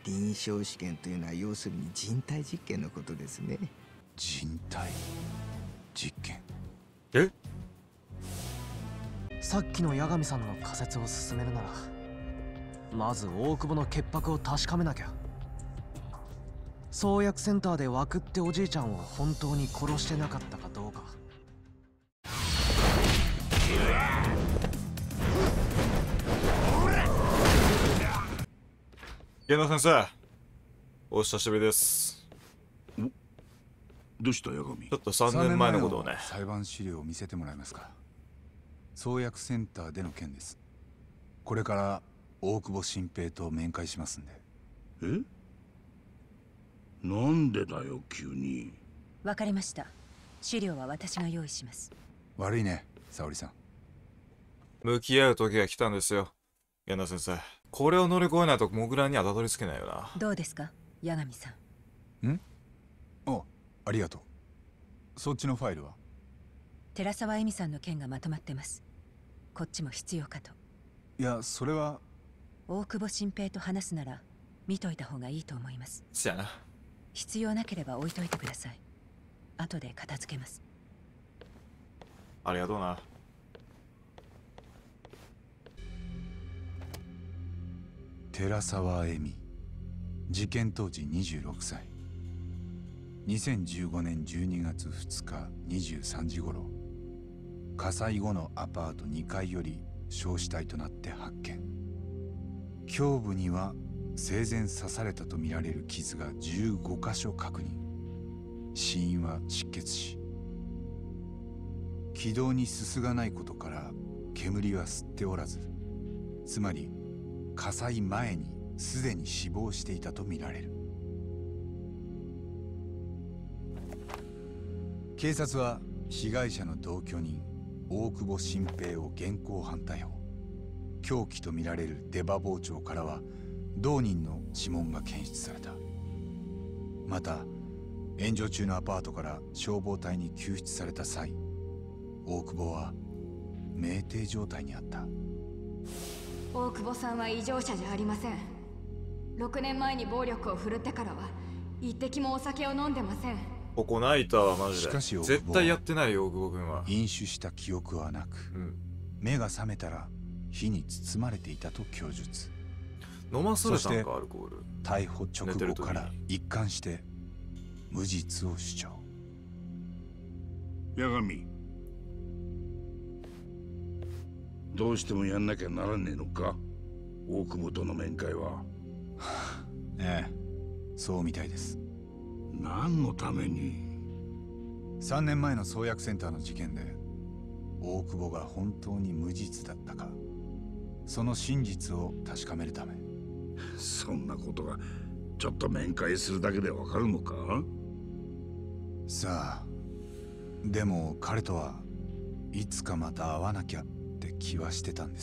臨床試験というのは要するに人体実験のことですね。 人体実験。 え？ さっきの八神さんの仮説を進めるなら、まず大久保の潔白を確かめなきゃ。創薬センターで枠っておじいちゃんを本当に殺してなかったかどうか。 源田先生、お久しぶりです。 どうした八神？ ちょっと3年前のことをね。 裁判資料を見せてもらえますか。創薬センターでの件です。これから大久保新平と面会しますんで。 え？なんでだよ急に。 わかりました。資料は私が用意します。 悪いね、沙織さん。 向き合う時が来たんですよ、源田先生。これを乗り越えないとモグラにはたどり着けないよな。 どうですか、八神さん。 ありがとう。そっちのファイルは？ 寺沢恵美さんの件がまとまってます。こっちも必要かと。 いや、それは。 大久保新平と話すなら見といた方がいいと思います。 そやな。 必要なければ置いといてください。後で片付けます。 ありがとうな。 寺沢恵美、事件当時26歳。2015年12月2日23時頃、火災後のアパート2階より焼死体となって発見。胸部には生前刺されたとみられる傷が15箇所確認。死因は失血死。気道にすすがないことから煙は吸っておらず、つまり火災前にすでに死亡していたとみられる。警察は被害者の同居人大久保新平を現行犯逮捕。凶器とみられる出刃包丁からは同人の指紋が検出された。また炎上中のアパートから消防隊に救出された際、大久保は酩酊状態にあった。 大久保さんは異常者じゃありません。6年前に暴力を振るってからは一滴もお酒を飲んでません。 ここナイターはマジでしかし絶対やってないよ、大久保君は。 飲酒した記憶はなく、目が覚めたら火に包まれていたと供述。 飲まされたんか、アルコール。 逮捕直後から一貫して無実を主張。 八神、どうしてもやんなきゃならねえのか、大久保との面会は。 ええ、そうみたいです。 何のために ？3年前の創薬センターの事件で大久保が本当に無実だったか、その真実を確かめるため。 そんなことがちょっと面会するだけでわかるのか？ さあ、でも彼とはいつかまた会わなきゃって気はしてたんです。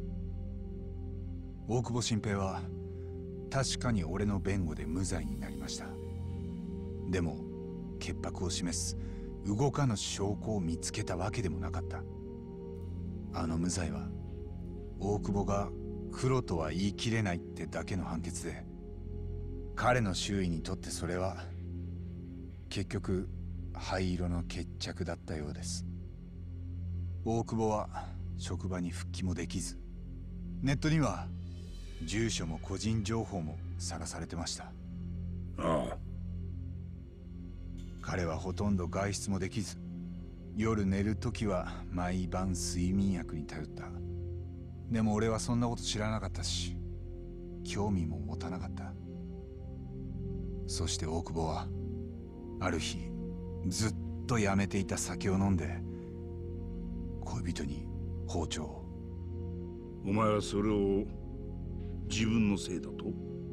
大久保新平は確かに俺の弁護で無罪になりました。でも潔白を示す動かぬ証拠を見つけたわけでもなかった。あの無罪は大久保が黒とは言い切れないってだけの判決で、彼の周囲にとってそれは結局灰色の決着だったようです。大久保は職場に復帰もできず、ネットには住所も個人情報も晒されてました。 ああ。 彼はほとんど外出もできず、夜寝るときは毎晩睡眠薬に頼った。でも俺はそんなこと知らなかったし、興味も持たなかった。そして大久保はある日、ずっとやめていた酒を飲んで恋人に包丁を。 お前はそれを自分のせいだと？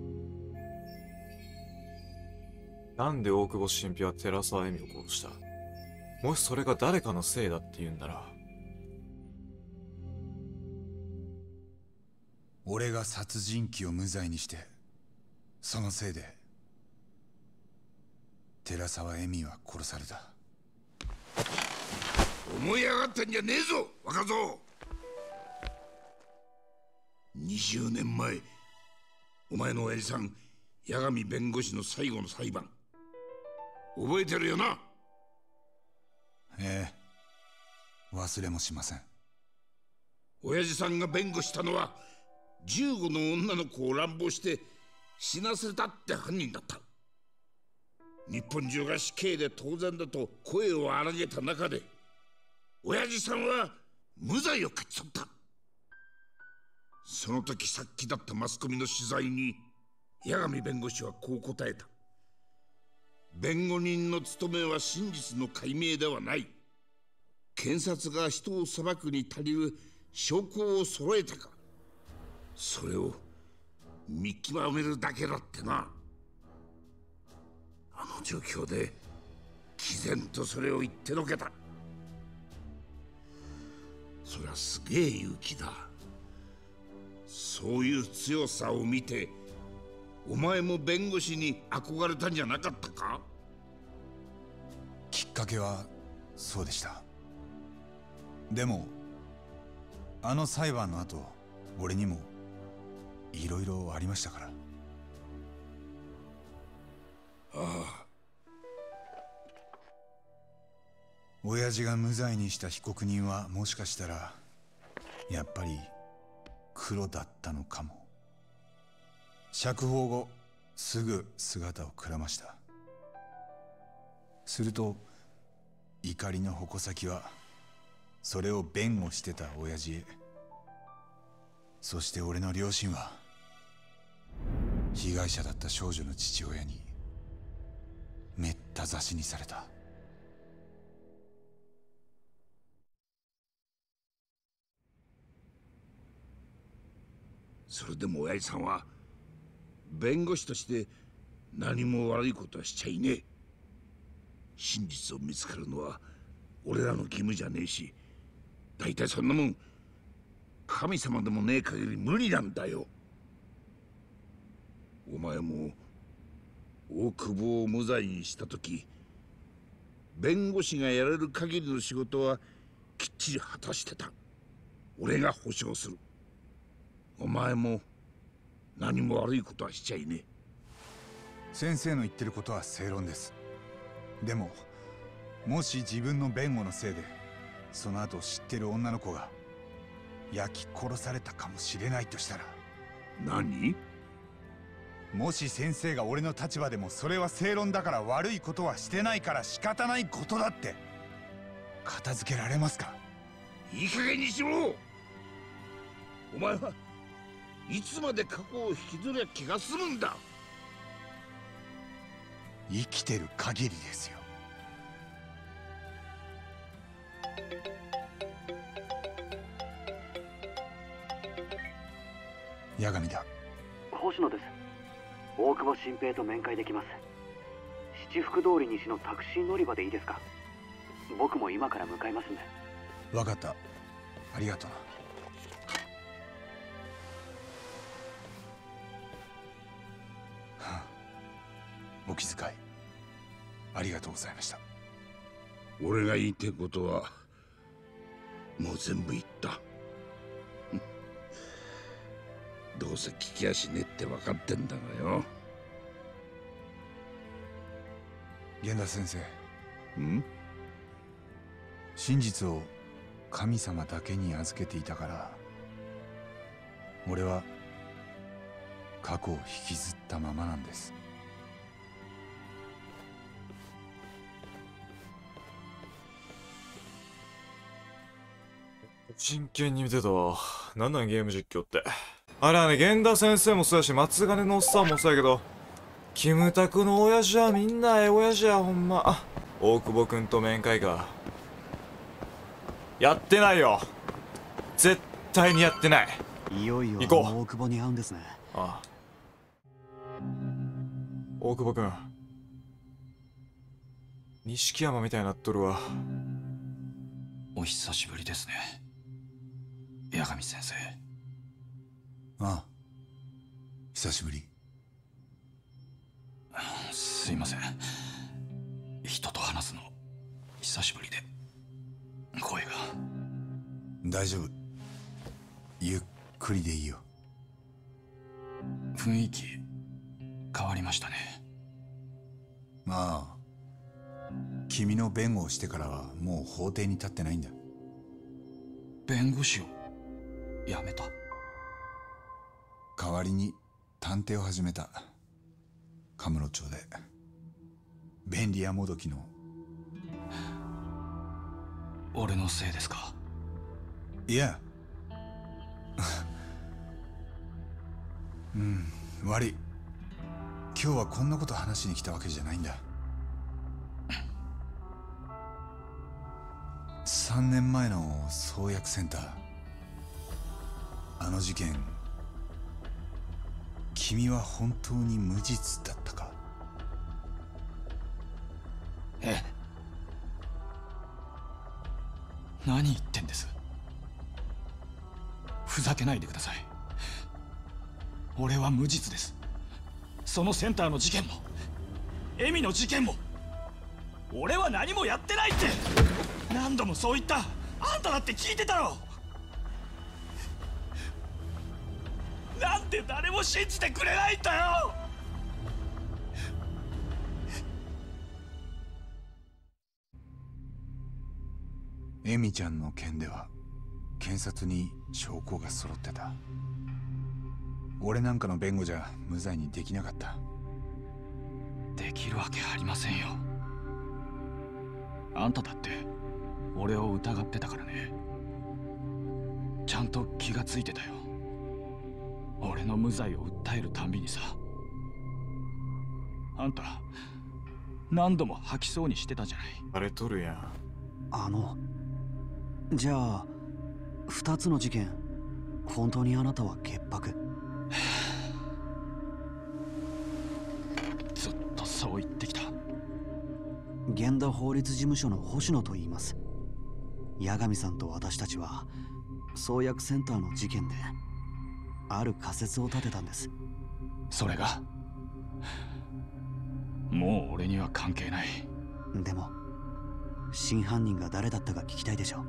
なんで大久保新平は寺沢恵美を殺した？もしそれが誰かのせいだって言うんなら。 俺が殺人鬼を無罪にして、そのせいで寺沢恵美は殺された。 思い上がってんじゃねえぞ若造。20年前お前の親父さん八神弁護士の最後の裁判覚えてるよな？ ええ、忘れもしません。 親父さんが弁護したのは15の女の子を乱暴して死なせたって犯人だった。日本中が死刑で当然だと声を荒げた中で親父さんは無罪を勝ち取った。その時殺気だったマスコミの取材に八神弁護士はこう答えた。弁護人の務めは真実の解明ではない。検察が人を裁くに足りる証拠を揃えたか、それを見極めるだけだってな。あの状況で毅然とそれを言ってのけた。そりゃすげえ勇気だ。そういう強さを見てお前も弁護士に憧れたんじゃなかったか？ きっかけはそうでした。でもあの裁判の後、俺にもいろいろありましたから。 ああ。 親父が無罪にした被告人はもしかしたらやっぱり黒だったのかも。釈放後すぐ姿をくらました。すると怒りの矛先はそれを弁護してた親父へ、そして俺の両親は被害者だった少女の父親にめった刺しにされた。 それでも親父さんは弁護士として何も悪いことはしちゃいねえ。真実を見つかるのは俺らの義務じゃねえし、大体そんなもん神様でもねえ限り無理なんだよ。お前も大久保を無罪にした時、弁護士がやれる限りの仕事はきっちり果たしてた。俺が保証する。お前も何も悪いことはしちゃいねえ。 先生の言ってることは正論です。でももし自分の弁護のせいでその後知ってる女の子が焼き殺されたかもしれないとしたら。 何？ もし先生が俺の立場でもそれは正論だから悪いことはしてないから仕方ないことだって片付けられますか？ いい加減にしろ。お前はいつまで過去を引きずりゃ気が済むんだ。 生きてる限りですよ。八神だ。 星野です。大久保新平と面会できます。七福通り西のタクシー乗り場でいいですか？僕も今から向かいますんで。 分かった。ありがとうな。お気遣いありがとうございました。 俺が言いたいことはもう全部言った。どうせ聞きやしねえって分かってんだがよ。 源田先生。 ん？ 真実を神様だけに預けていたから俺は過去を引きずったままなんです。 真剣に見てたわ。なんなんゲーム実況って。あれはね、源田先生もそうやし、松金のおっさんもそうやけど、キムタクの親父はみんな親父や、ほんま。あ、大久保くんと面会か。やってないよ。絶対にやってない。 いよいよ行こう。 大久保に会うんですね。 ああ。大久保くん。錦山みたいになっとるわ。 お久しぶりですね、八神先生。 ああ、久しぶり。 すいません、人と話すの久しぶりで声が。 大丈夫、ゆっくりでいいよ。 雰囲気変わりましたね。 まあ君の弁護をしてからはもう法廷に立ってないんだ。 弁護士を辞めた？ 代わりに探偵を始めた。カムロ町で便利屋もどきの。 俺のせいですか？ いや悪い。今日はこんなこと話しに来たわけじゃないんだ。3年前の創薬センター、あの事件、君は本当に無実だったか？ ええ。何言ってんです？ふざけないでください。俺は無実です。そのセンターの事件もエミの事件も俺は何もやってないって何度もそう言った。あんただって聞いてたろ。なんで誰も信じてくれないんだよ。 エミちゃんの件では検察に証拠が揃ってた。俺なんかの弁護じゃ無罪にできなかった。 できるわけありませんよ。あんただって俺を疑ってたからね。ちゃんと気がついてたよ。俺の無罪を訴えるたんびにさ。あんた何度も吐きそうにしてたじゃない。 あれとるやん。 じゃあ2つの事件、本当にあなたは潔白？ ずっとそう言ってきた。 源田法律事務所の星野と言います。八神さんと私たちは創薬センターの事件である仮説を立てたんです。 それがもう俺には関係ない。 でも真犯人が誰だったか聞きたいでしょ。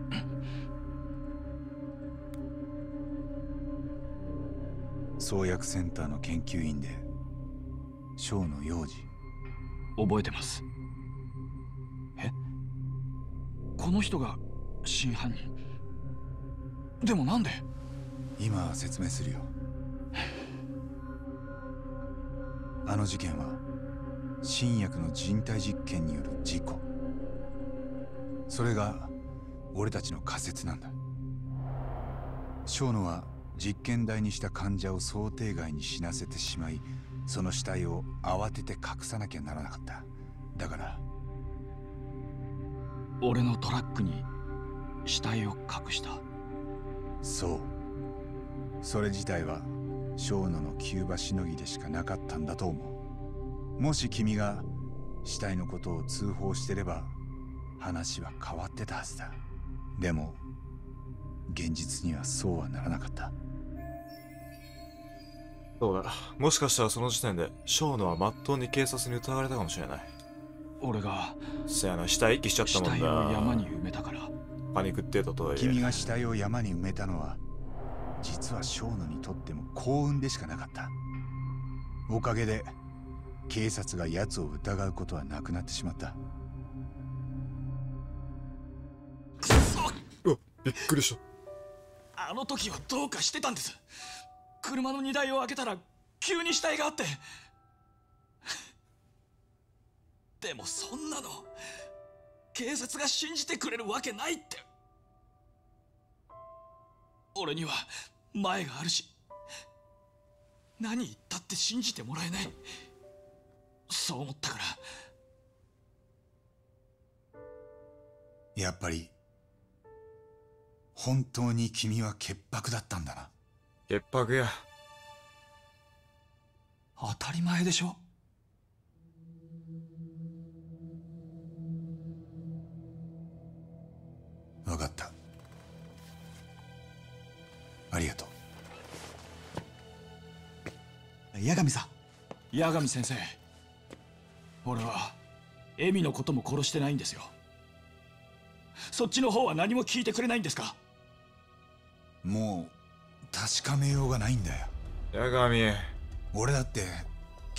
創薬センターの研究員で小野洋二。 覚えてます。え？この人が真犯人？でもなんで？ 今説明するよ。あの事件は新薬の人体実験による事故。それが俺たちの仮説なんだ。小野は実験台にした患者を想定外に死なせてしまい、その死体を慌てて隠さなきゃならなかった。だから俺のトラックに死体を隠した。 そう。それ自体は小野の急場しのぎでしかなかったんだと思う。もし君が死体のことを通報してれば話は変わってたはずだ。でも現実にはそうはならなかった。 そうだ。もしかしたらその時点で小野はまっとうに警察に疑われたかもしれない。 俺がせやな、死体遺棄しちゃったもんだ。 死体を山に埋めたから。 パニックってたとはいえ。 君が死体を山に埋めたのは実は小野にとっても幸運でしかなかった。おかげで警察が奴を疑うことはなくなってしまった。 くそ！ うわ、びっくりした。 あの時はどうかしてたんです。車の荷台を開けたら急に死体があって。でもそんなの警察が信じてくれるわけないって。俺には前があるし、何言ったって信じてもらえない。そう思ったから。 やっぱり本当に君は潔白だったんだな。 潔白や。 当たり前でしょ。 分かった。ありがとう。 八神さん。 八神先生、俺はエミのことも殺してないんですよ。そっちの方は何も聞いてくれないんですか？ もう確かめようがないんだよ。 八神。 俺だって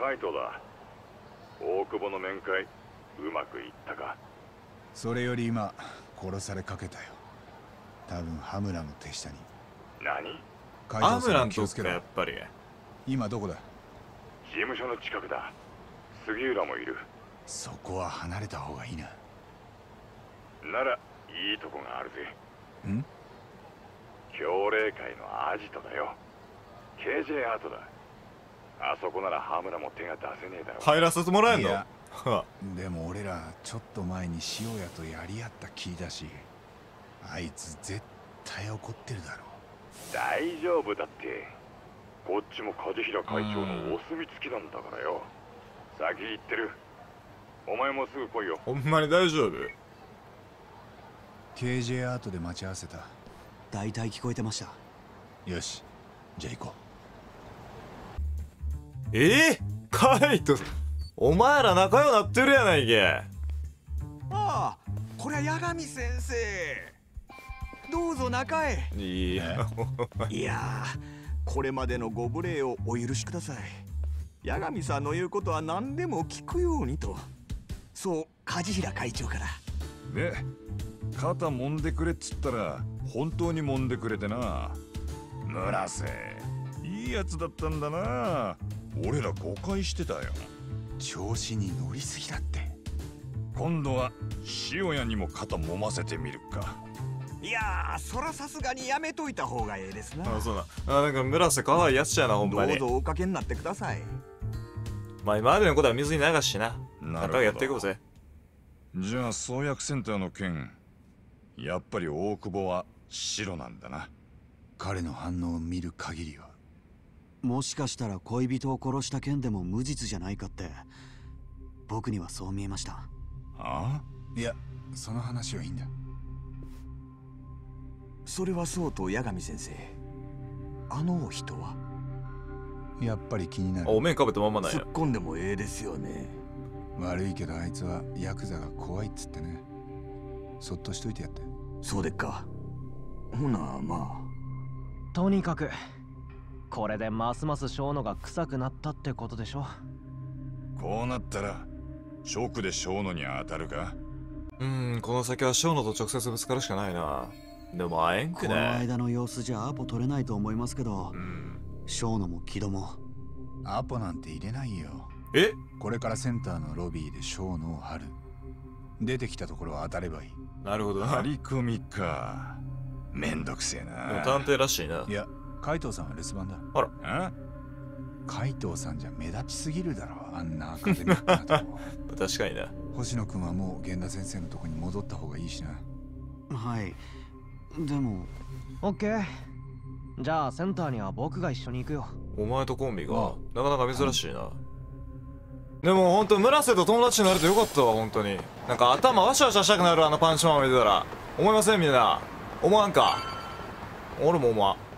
カイトだ。大久保の面会うまくいったか？ それより今殺されかけたよ。多分ハムラの手下に。 何？ ハムランとかやっぱり。 今どこだ？ 事務所の近くだ。杉浦もいる。 そこは離れた方がいいな。 ならいいとこがあるぜ。 ん？ 協励会のアジトだよ。KJ アートだ。あそこならハムラも手が出せねえだろ。 入らせてもらえんの？ いやでも俺らちょっと前に塩屋とやり合った気だし、あいつ絶対怒ってるだろう。 大丈夫だって。こっちも梶平会長のお墨付きなんだからよ。先行ってる。お前もすぐ来いよ。 ほんまに大丈夫？ KJ アートで待ち合わせた。 大体聞こえてました。 よし、じゃあ行こう。カイト、お前ら仲良くなってるやないけ。 ああ、これは八神先生。どうぞ中へ。 いやこれまでのご無礼をお許しください。八神さんの言うことは何でも聞くようにと、そう梶平会長から。 で、肩揉んでくれっつったら本当に揉んでくれてな。村瀬、いいやつだったんだな。俺ら誤解してたよ。 調子に乗りすぎだって。 今度は塩屋にも肩揉ませてみるか。 いやー、そらさすがにやめといた方がええですな。 あ、そうだ。なんか村瀬可愛いやつやな、ほんまに。 どうぞおかけになってください。 まあ今までのことは水に流しな。仲良くやっていこうぜ。 じゃあ創薬センターの件、やっぱり大久保は白なんだな。 彼の反応を見る限りは。 もしかしたら恋人を殺した件でも無実じゃないかって、僕にはそう見えました。 ああ？ いや、その話はいいんだ。 それはそうと八神先生、あの人はやっぱり気になる。 お面かぶったままなんや。 突っ込んでもええですよね。 悪いけどあいつはヤクザが怖いっつってね。そっとしといてやって。 そうでっか。ほなまあ。 とにかくこれでますます小野が臭くなったってことでしょ。 こうなったら直で小野に当たるか。 この先は小野と直接ぶつかるしかないな。でも会えんくね。 この間の様子じゃアポ取れないと思いますけど、小野も木戸もアポなんて入れないよ。これからセンターのロビーで小野を張る。出てきたところは当たればいい。 なるほどな。 張り込みか。めんどくせえな。 でも探偵らしいな。 いや、海藤さんは留守番だ。 あら。 海藤さんじゃ目立ちすぎるだろ、あんなアカデミックなとこ。 確かにな。 星野くんはもう源田先生のとこに戻った方がいいしな。 はい。でもオッケー。じゃあセンターには僕が一緒に行くよ。 お前とコンビがなかなか珍しいな。でもほんと村瀬と友達になれてよかったわ。本当になんか頭ワシャワシャしたくなる。あのパンチマンを見てたら。思いませんみんな？思わんか？俺も思わん。